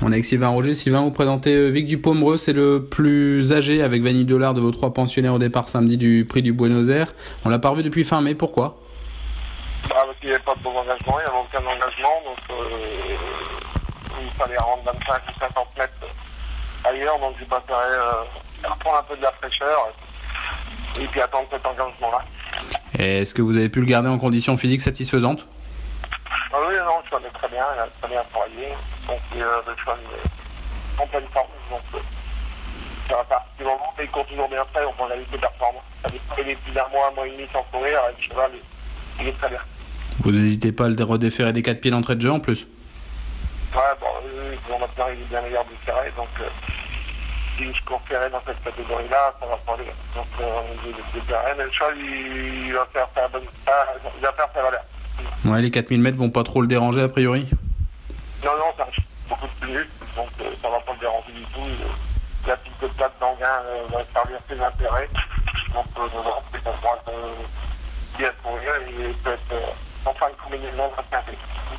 On est avec Sylvain Roger. Sylvain, vous présentez Vic Dupomereux, c'est le plus âgé avec Vanille Dollard de vos 3 pensionnaires au départ samedi du prix du Buenos Aires. On l'a pas revu depuis fin mai, pourquoi? Parce qu'il n'y avait pas de bon engagement, il n'y avait aucun engagement, donc il fallait rendre 25 ou 50 mètres ailleurs, donc j'ai préféré reprendre un peu de la fraîcheur et puis attendre cet engagement-là. Et est-ce que vous avez pu le garder en conditions physiques satisfaisantes? Oui, non, je connais très bien, il a très bien travaillé, donc le cheval est en pleine forme, donc ça va partir du moment, mais il court toujours bien fait, on prend la liste de performance. Ça fait plus d'un mois et demi sans courir, le cheval il est très bien. Vous n'hésitez pas à le redéférer des 4 pieds d'entrée de jeu en plus? Ouais, bon, maintenant il est bien meilleur du ferré, donc si je cours ferré dans cette catégorie-là, ça va pas aller. Donc on est des ferrés, mais le cheval il va faire sa valeur. Ouais, les 4000 mètres vont pas trop le déranger a priori? Non, ça reste beaucoup de minutes, donc ça va pas le déranger du tout. La piste de plate d'Anguin va servir ses intérêts, donc c'est qu'on pourra bien courir et peut être en fin de combinaison de la